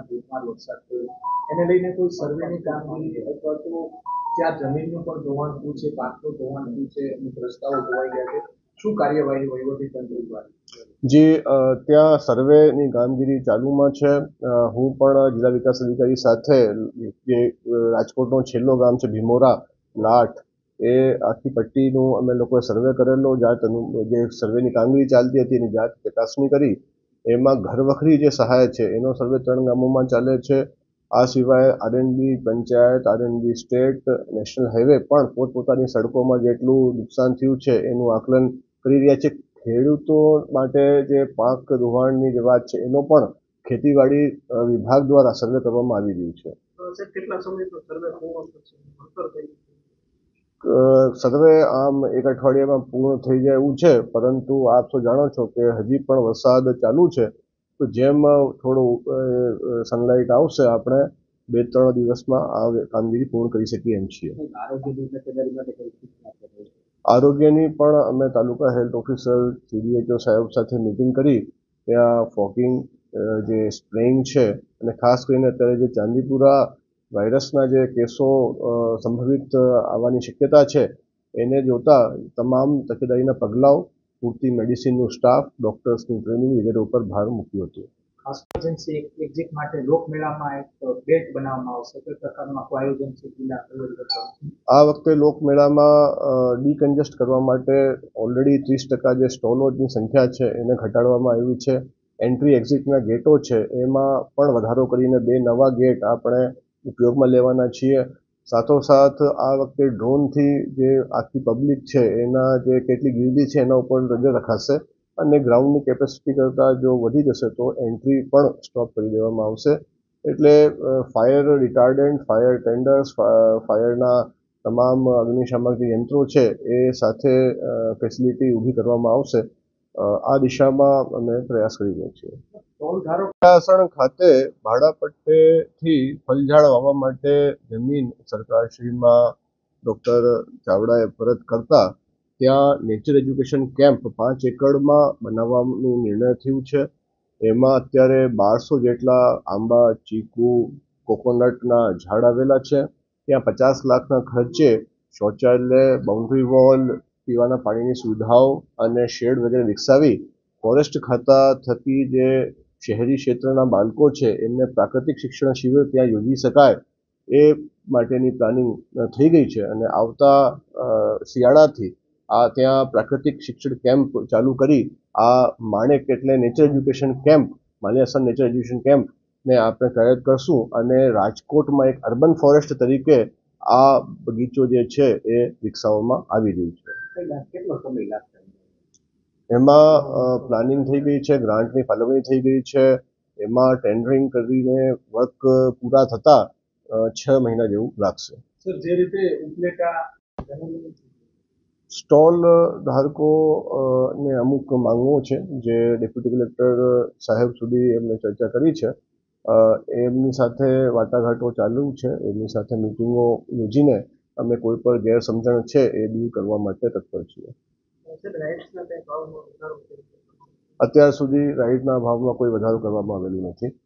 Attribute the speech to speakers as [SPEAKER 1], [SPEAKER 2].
[SPEAKER 1] ધોધમાર વરસાદ થયો એને લઈને કોઈ સર્વેની કામગીરી અથવા તો ત્યાં જમીનનું પણ ધોવાણ થયું છે, પાકનું ધોવાણ થયું છે, અમુક રસ્તાઓ ધોવાઈ ગયા છે, શું કાર્યવાહી વહીવટીતંત્ર દ્વારા?
[SPEAKER 2] જી, ત્યાં સર્વેની કામગીરી ચાલુમાં છે. હું પણ જિલ્લા વિકાસ અધિકારી સાથે જે રાજકોટનો છેલ્લો ગામ છે ભીમોરા લાઠ, એ આખી પટ્ટીનું અમે લોકોએ સર્વે કરેલો. જે સર્વેની કામગીરી ચાલતી હતી એની જાત ચકાસણી કરી. એમાં ઘરવખરી જે સહાય છે એનો સર્વે 3 ગામોમાં ચાલે છે. આ સિવાય R N B panchayat, R N B state, national highway પણ પોતપોતાની સડકોમાં જેટલું નુકસાન થયું છે એનું આકલન કરી રહ્યા છે. ખેડૂતો માટે જે પાક ધોવાણની જે વાત છે એનો પણ ખેતીવાડી વિભાગ દ્વારા સર્વે કરવામાં આવી રહ્યું છે. સર્વે આમ 1 અઠવાડિયામાં પૂર્ણ થઈ જાય એવું છે, પરંતુ આપ તો જાણો છો કે હજી પણ વરસાદ ચાલુ છે. તો જેમ થોડું સનલાઇટ આવશે આપણે 2-3 દિવસમાં આ કામગીરી પૂર્ણ કરી શકીએ એમ છીએ. આરોગ્યની પણ અમે તાલુકા હેલ્થ ઓફિસર CDHO સાહેબ સાથે મિટિંગ કરી. ત્યાં ફોગિંગ, જે સ્પ્રેઇંગ છે, અને ખાસ કરીને અત્યારે જે ચાંદીપુરા વાયરસના જે કેસો સંભવિત આવવાની શક્યતા છે એને જોતા તમામ તકેદારીના પગલાઓ, પૂરતી મેડિસિનનું સ્ટાફ, ડોક્ટર્સની ટ્રેનિંગ વગેરે ઉપર ભાર મૂક્યો હતો.
[SPEAKER 1] એમરજન્સી એક્ઝિટ માટે લોકમેળામાં એક બેટ બનાવવામાં આવશે, કઈ પ્રકારનું આખું આયોજન છે જિલ્લા?
[SPEAKER 2] આ વખતે લોકમેળામાં ડીકન્જેસ્ટ કરવા માટે ઓલરેડી 30% જે સ્ટોલોની સંખ્યા છે એને ઘટાડવામાં આવી છે. એન્ટ્રી એક્ઝિટના ગેટો છે એમાં પણ વધારો કરીને 2 નવા ગેટ આપણે ઉપયોગમાં લેવાના છીએ. સાથોસાથ આ વખતે ડ્રોનથી જે આખી પબ્લિક છે એના જે કેટલી ગીર્દી છે એના ઉપર નજર રખાશે, અને ગ્રાઉન્ડની કેપેસિટી કરતાં જો વધી જશે તો એન્ટ્રી પણ સ્ટોપ કરી દેવામાં આવશે. એટલે ફાયર રિટાર્ડન્ટ, ફાયર ટેન્ડર્સ, ફાયરના તમામ અગ્નિશામક જે યંત્રો છે એ સાથે ફેસિલિટી ઊભી કરવામાં આવશે. આ દિશામાં અમે પ્રયાસ કરી રહ્યા છીએ. પ્રશાસન ખાતે ભાડાપટ્ટેથી ફલઝાડ વાવવા માટે જમીન સરકારશ્રીમાં ડૉક્ટર ચાવડાએ પરત કરતા ત્યાં નેચર એજ્યુકેશન કેમ્પ 5 એકડમાં બનાવવાનું નિર્ણય થયું છે. એમાં અત્યારે 1200 જેટલા આંબા, ચીકુ, કોકોનટના ઝાડ આવેલા છે. ત્યાં 50 લાખના ખર્ચે શૌચાલય, બાઉન્ડ્રી વોલ, પીવાના પાણીની સુવિધાઓ અને શેડ વગેરે વિકસાવી ફોરેસ્ટ ખાતા થકી જે શહેરી ક્ષેત્રના બાળકો છે એમને પ્રાકૃતિક શિક્ષણ શિબિર ત્યાં યોજી શકાય એ માટેની પ્લાનિંગ થઈ ગઈ છે. અને આવતા શિયાળાથી ત્યાં પ્રાકૃતિક શિક્ષણ કેમ્પ ચાલુ કરી આ માણેક એટલે nature education camp, Maliyasan nature education કેમ્પને આપણે કાર્યરત કરશું. અને રાજકોટમાં એક અર્બન ફોરેસ્ટ તરીકે આ બગીચો જે છે એ વિકસાવવામાં આવી રહ્યું છે.
[SPEAKER 1] કેટલો સમય લાગશે?
[SPEAKER 2] એમાં પ્લાનિંગ થઈ ગઈ છે, ગ્રાન્ટની ફાળવણી થઈ ગઈ છે. એમાં ટેન્ડરિંગ કરીને વર્ક પૂરા થતાં 6 મહિના જેવું લાગશે.
[SPEAKER 1] સર, જે રીતે ઉપલેટા
[SPEAKER 2] સ્ટોલ ધારકો ને અમુક માંગણીઓ છે જે ડેપ્યુટી કલેક્ટર સાહેબ સુધી એમને ચર્ચા કરી છે. એમની સાથે વાટાઘાટો ચાલુ છે. એમની સાથે મિટિંગો યોજીને અમે કોઈ પણ ગેરસમજણ છે એ દૂર કરવા માટે તત્પર છીએ. અત્યાર સુધી રાઈડના ભાવમાં કોઈ વધારો કરવામાં આવેલું નથી.